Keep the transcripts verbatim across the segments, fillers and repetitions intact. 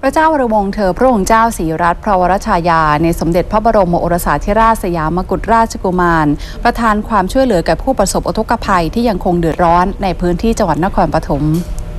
พระเจ้าวรวงศ์เธอพระองค์เจ้าศรีรัตนพระวรชายาในสมเด็จพระบรมโอรสาธิราชสยามกุฎราชกุมารประทานความช่วยเหลือแก่ผู้ประสบอุทกภัยที่ยังคงเดือดร้อนในพื้นที่จังหวัดนครปฐม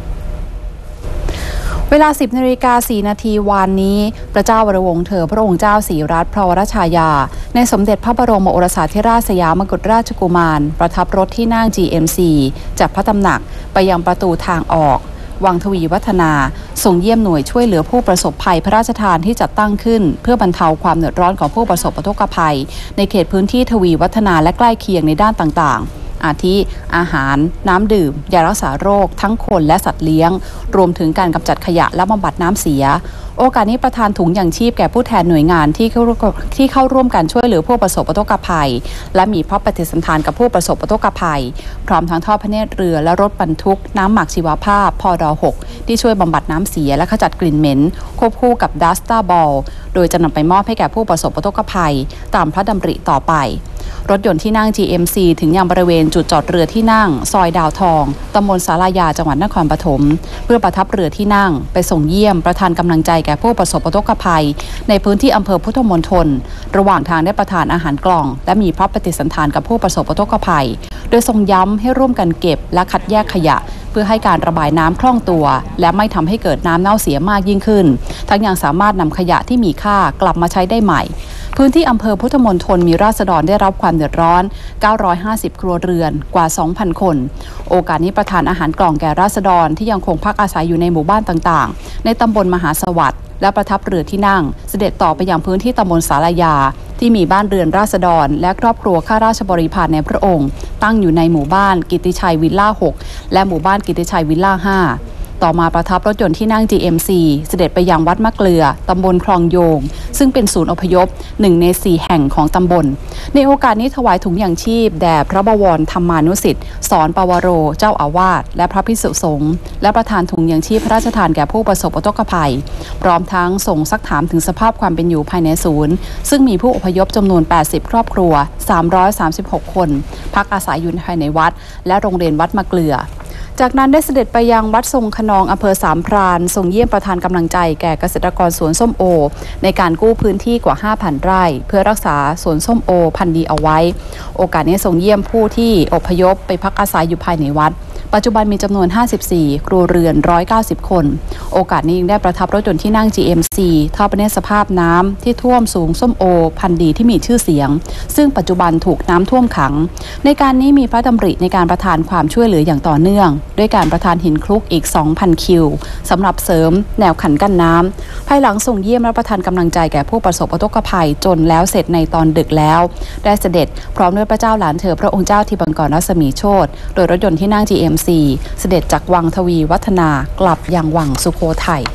เวลา สิบนาฬิกาสี่นาทีวานนี้พระเจ้าวรวงศ์เธอพระองค์เจ้าศรีรัตนพระวรชายาในสมเด็จพระบรมโอรสาธิราชสยามกุฎราชกุมารประทับรถที่นั่ง จี เอ็ม ซี จากพระตำหนักไปยังประตูทางออกวังทวีวัฒนาส่งเยี่ยมหน่วยช่วยเหลือผู้ประสบภัยพระราชทานที่จัดตั้งขึ้นเพื่อบรรเทาความเดือดร้อนของผู้ประสบอุทกภัยในเขตพื้นที่ทวีวัฒนาและใกล้เคียงในด้านต่างๆอาทิอาหารน้ำดื่มยารักษาโรคทั้งคนและสัตว์เลี้ยงรวมถึงการกำจัดขยะและบำบัดน้ำเสียโอกาสนี้ประทานถุงยางชีพแก่ผู้แทนหน่วยงานที่เข้าที่เข้าร่วมการช่วยเหลือผู้ประสบอุทกภัยและมีพระปฏิสัมพันธ์กับผู้ประสบอุทกภัยพร้อมทั้งทอดพระเนตรเรือและรถบรรทุกน้ำหมักชีวภาพพดหกที่ช่วยบำบัดน้ำเสียและขจัดกลิ่นเหม็นควบคู่กับดัสตาบอลโดยจะนำไปมอบให้แก่ผู้ประสบอุทกภัยตามพระดำริต่อไปรถยนต์ที่นั่ง จี เอ็ม ซี ถึงยังบริเวณจุดจอดเรือที่นั่งซอยดาวทองตำบลศาลายาจังหวัดนครปฐมเพื่อประทับเรือที่นั่งไปส่งเยี่ยมประทานกำลังใจแก่ผู้ประสบอุทกภัยในพื้นที่อำเภอพุทธมณฑลระหว่างทางได้ประทานอาหารกล่องและมีพระปฏิสันถานกับผู้ประสบอุทกภัยโดยทรงย้ำให้ร่วมกันเก็บและคัดแยกขยะเพื่อให้การระบายน้ำคล่องตัวและไม่ทำให้เกิดน้ำเน่าเสียมากยิ่งขึ้นทั้งยังสามารถนำขยะที่มีค่ากลับมาใช้ได้ใหม่พื้นที่อำเภอพุทธมณฑลมีราษฎรได้รับความเดือดร้อนเก้าร้อยห้าสิบครัวเรือนกว่า สองพัน คนโอกาสนี้ประทานอาหารกล่องแก่ราษฎรที่ยังคงพักอาศัยอยู่ในหมู่บ้านต่างๆในตำบลมหาสวัสดิ์และประทับเรือที่นั่งเสด็จต่อไปยังพื้นที่ตำบลศาลายาที่มีบ้านเรือนราษฎรและครอบครัวข้าราชบริพารในพระองค์ตั้งอยู่ในหมู่บ้านกิตติชัยวิลล่าหกและหมู่บ้านกิตติชัยวิลล่าห้าต่อมาประทับรถยนต์ที่นั่ง จี เอ็ม ซี เสด็จไปยังวัดมะเกลือตำบลคลองโยงซึ่งเป็นศูนย์อพยพหนึ่งในสี่แห่งของตำบลในโอกาสนี้ถวายถุงยางชีพแด่พระบวรธรรมานุสิทธิ์สอนปวโรเจ้าอาวาสและพระภิกษุสงฆ์และประทานถุงยางชีพพระราชทานแก่ผู้ประสบอุทกภัยพร้อมทั้งส่งซักถามถึงสภาพความเป็นอยู่ภายในศูนย์ซึ่งมีผู้อพยพจำนวนแปดสิบครอบครัวสามร้อยสามสิบหกคนพักอาศัยอยู่ภายในวัดและโรงเรียนวัดมะเกลือจากนั้นได้เสด็จไปยังวัดทรงขนองอำเภอสามพรานทรงเยี่ยมประทานกำลังใจแก่เกษตรกรสวนส้มโอในการกู้พื้นที่กว่า ห้าพัน ไร่เพื่อรักษาสวนส้มโอพันธุ์ดีเอาไว้โอกาสนี้ทรงเยี่ยมผู้ที่อพยพไปพักอาศัยอยู่ภายในวัดปัจจุบันมีจำนวนห้าสิบสี่ครัวเรือนหนึ่งร้อยเก้าสิบคนโอกาสนี้ยังได้ประทับรถยนต์ที่นั่ง จี เอ็ม ซี ทอดพระเนตรสภาพน้ำที่ท่วมสูงส้มโอพันธุ์ดีที่มีชื่อเสียงซึ่งปัจจุบันถูกน้ำท่วมขังในการนี้มีพระดำริในการประทานความช่วยเหลืออย่างต่อเนื่องด้วยการประทานหินคลุกอีก สองพัน คิวสำหรับเสริมแนวขันกั้นน้ำภายหลังส่งเยี่ยมและประทานกำลังใจแก่ผู้ประสบอุทกภัยจนแล้วเสร็จในตอนดึกแล้วได้เสด็จพร้อมด้วยพระเจ้าหลานเธอพระองค์เจ้าทิบังกรรัศมีโชติโดยรถยนต์ที่นั่ง จี เอ็ม ซี เสด็จจากวังทวีวัฒนากลับยังวังสุโขทัย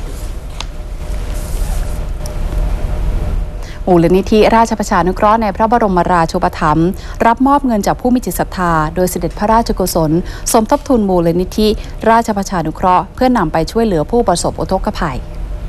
มูลนิธิราชประชานุเคราะห์ในพระบรมราชูปถัมภ์รับมอบเงินจากผู้มีจิตศรัทธาโดยเสด็จพระราชกุศลสมทบทุนมูลนิธิราชประชานุเคราะห์เพื่อนำไปช่วยเหลือผู้ประสบอุทกภัย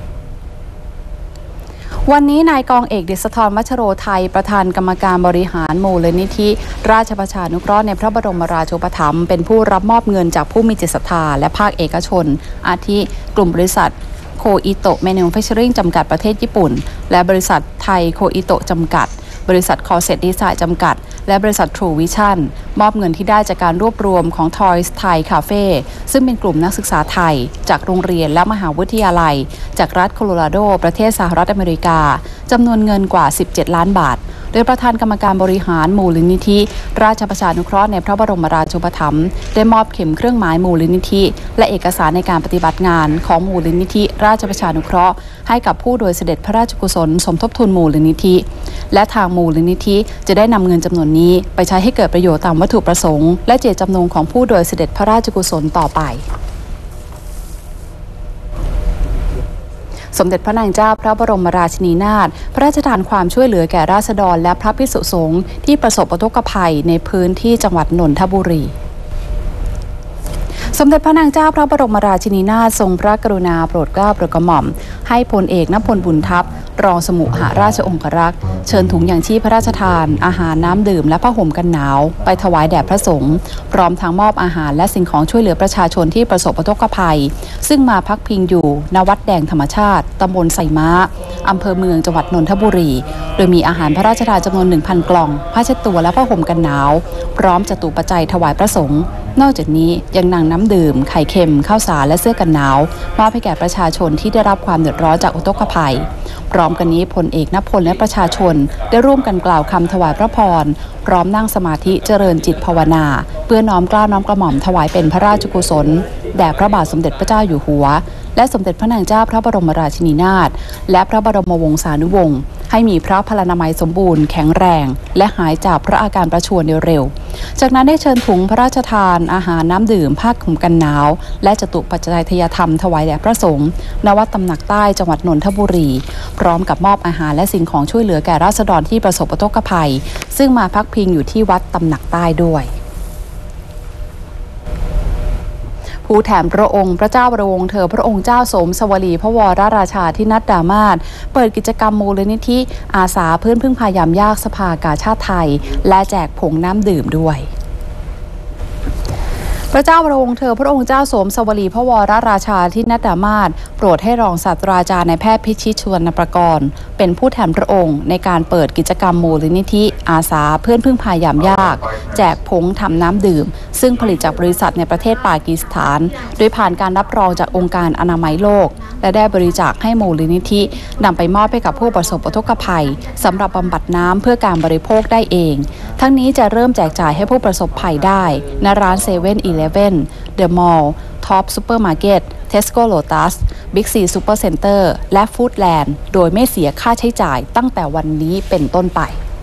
วันนี้นายกองเอกเดชธร วัชโรไทยประธานกรรมการบริหารมูลนิธิราชประชานุเคราะห์ในพระบรมราชูปถัมภ์เป็นผู้รับมอบเงินจากผู้มีจิตศรัทธาและภาคเอกชนอาทิกลุ่มบริษัทโคอิโตะแมนูแฟคเจอริ่งจำกัดประเทศญี่ปุ่นและบริษัทไทยโคอิโตะจำกัดบริษัทคอเซตดีไซน์จำกัดและบริษัท True Vision มอบเงินที่ได้จากการรวบรวมของ Toys Thai Cafe ซึ่งเป็นกลุ่มนักศึกษาไทยจากโรงเรียนและมหาวิทยาลัยจากรัฐโคโลราโดประเทศสหรัฐอเมริกาจำนวนเงินกว่าสิบเจ็ดล้านบาทโดยประธานกรรมการบริหารมูลนิธิราชประชานุเคราะห์ในพระบรมราชูปถัมภ์ได้มอบเข็มเครื่องหมายมูลนิธิและเอกสารในการปฏิบัติงานของมูลนิธิราชประชานุเคราะห์ให้กับผู้โดยเสด็จพระราชกุศลสมทบทุนมูลนิธิและทางมูลนิธิจะได้นำเงินจำนวนนี้ไปใช้ให้เกิดประโยชน์ตามวัตถุประสงค์และเจตจำนงของผู้โดยเสด็จพระราชกุศลต่อไปสมเด็จพระนางเจ้าพระบรมราชินีนาถพระราชทานความช่วยเหลือแก่ราษฎรและพระภิกษุสงฆ์ที่ประสบอุทกภัยในพื้นที่จังหวัดนนทบุรีสมเด็จพระนางเจ้าพระบรมราชินีนาถทรงพระกรุณาโปรดเกล้าโปรดกระหม่อมให้พลเอกณพลบุญทัพรองสมุหราชองครักษ์เชิญถุงอย่างชีพพระราชทานอาหารน้ำดื่มและผ้าห่มกันหนาวไปถวายแด่พระสงฆ์พร้อมทั้งมอบอาหารและสิ่งของช่วยเหลือประชาชนที่ประสบอุทกภัยซึ่งมาพักพิงอยู่ณวัดแดงธรรมชาติตำบลไสม้าอำเภอเมืองจังหวัดนนทบุรีโดยมีอาหารพระราชทานจำนวน หนึ่งพัน กล่องผ้าเช็ดตัวและผ้าห่มกันหนาวพร้อมจตุปัจจัยถวายพระสงฆ์นอกจากนี้ยังนำน้ำดื่มไข่เค็มข้าวสารและเสื้อกันหนาวมอบให้แก่ประชาชนที่ได้รับความเดือดร้อนจากอุทกภัยพร้อมกันนี้พลเอกณพลและประชาชนได้ร่วมกันกล่าวคำถวายพระพรพร้อมนั่งสมาธิเจริญจิตภาวนาเพื่อน้อมเกล้าน้อมกระหม่อมถวายเป็นพระราชกุศลแด่พระบาทสมเด็จพระเจ้าอยู่หัวและสมเด็จพระนางเจ้าพระบรมราชินีนาถและพระบรมวงศานุวงศ์ให้มีพระพลานามัยสมบูรณ์แข็งแรงและหายจากพระอาการประชวรโดยเร็วจากนั้นได้เชิญถุงพระราชทานอาหารน้ำดื่มผ้าคลุมกันหนาวและจตุปัจจัยทยธรรมถวายแด่พระสงฆ์ณวัดตำหนักใต้จังหวัดนนทบุรีพร้อมกับมอบอาหารและสิ่งของช่วยเหลือแก่ราษฎรที่ประสบอุทกภัยซึ่งมาพักพิงอยู่ที่วัดตำหนักใต้ด้วยผู้แทนพระองค์พระเจ้าวรวงศ์เธอพระองค์เจ้าสมสวลีพระวรราชาธินัดดามาศเปิดกิจกรรมมูลนิธิอาสาเพื่อนพึ่งพายามยากสภากาชาติไทยและแจกผงน้ำดื่มด้วยพระเจ้าวรวงศ์เธอพระองค์เจ้าสมสวลีพระวรราชาธินัดดามาศโปรดให้รองศาสตราจารย์นายแพทย์พิชิต สุวรรณประกรณ์เป็นผู้แทนพระองค์ในการเปิดกิจกรรมมูลนิธิอาสาเพื่อนพึ่งพายามยากแจกผงทำน้ำดื่มซึ่งผลิตจากบริษัทในประเทศปากีสถานโดยผ่านการรับรองจากองค์การอนามัยโลกและได้บริจาคให้มูลนิธินำไปมอบให้กับผู้ประสบอุทกภัยสำหรับบำบัดน้ำเพื่อการบริโภคได้เองทั้งนี้จะเริ่มแจกจ่ายให้ผู้ประสบภัยได้ณร้านเซเว่นอีเลฟเว่นเดอะมอลล์ ท็อปซูเปอร์มาร์เก็ต เทสโก้ โลตัส บิ๊กซี ซูเปอร์เซ็นเตอร์ และฟู้ดแลนด์โดยไม่เสียค่าใช้จ่ายตั้งแต่วันนี้เป็นต้นไป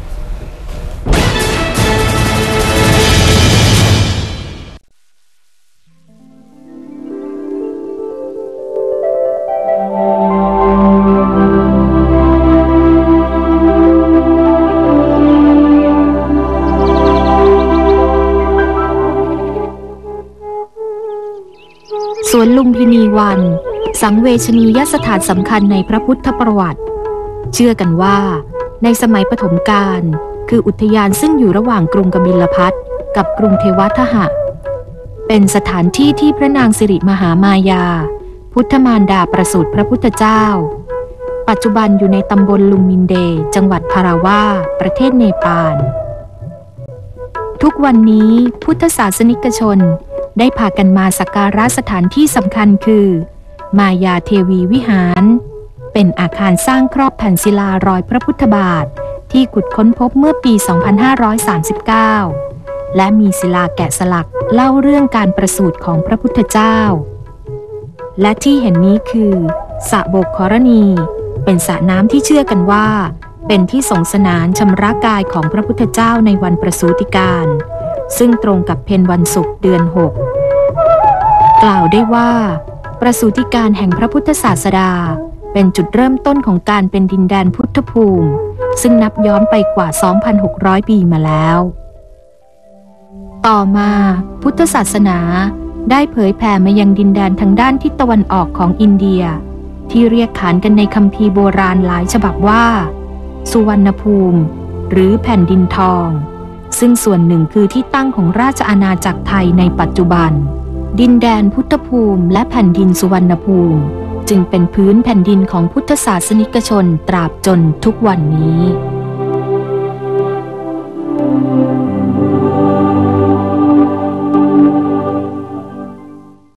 สวนลุมพินีวันสังเวชนียสถานสำคัญในพระพุทธประวัติเชื่อกันว่าในสมัยปฐมกาลคืออุทยานซึ่งอยู่ระหว่างกรุงกบิลพัสต์กับกรุงเทวทหะเป็นสถานที่ที่พระนางสิริมหามายาพุทธมารดาประสูติพระพุทธเจ้าปัจจุบันอยู่ในตำบลลุมมินเดจังหวัดพาราวาประเทศเนปาลทุกวันนี้พุทธศาสนิกชนได้พากันมาสักการะสถานที่สำคัญคือมายาเทวีวิหารเป็นอาคารสร้างครอบแผ่นศิลารอยพระพุทธบาทที่ขุดค้นพบเมื่อปี สองพันห้าร้อยสามสิบเก้า และมีศิลาแกะสลักเล่าเรื่องการประสูติของพระพุทธเจ้าและที่เห็นนี้คือสระโบกขรณีเป็นสระน้ำที่เชื่อกันว่าเป็นที่สงสนานชำระกายของพระพุทธเจ้าในวันประสูติการซึ่งตรงกับเพ็ญวันศุกร์เดือนหกกล่าวได้ว่าประสูติการแห่งพระพุทธศาสดาเป็นจุดเริ่มต้นของการเป็นดินแดนพุทธภูมิซึ่งนับย้อนไปกว่า สองพันหกร้อย ปีมาแล้วต่อมาพุทธศาสนาได้เผยแผ่มายังดินแดนทางด้านทิศตะวันออกของอินเดียที่เรียกขานกันในคัมภีร์โบราณหลายฉบับว่าสุวรรณภูมิหรือแผ่นดินทองซึ่งส่วนหนึ่งคือที่ตั้งของราชอาณาจักรไทยในปัจจุบันดินแดนพุทธภูมิและแผ่นดินสุวรรณภูมิจึงเป็นพื้นแผ่นดินของพุทธศาสนิกชนตราบจนทุกวันนี้